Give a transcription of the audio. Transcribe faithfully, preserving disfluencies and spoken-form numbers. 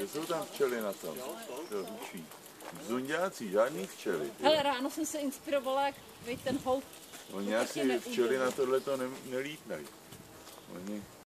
Kde jsou tam včely na tom? To hučí. Zunďáci, žádný včely. Hele, ráno jsem se inspirovala, jak vej ten hout. Oni asi včely na tohleto ne, nelítnají. Oni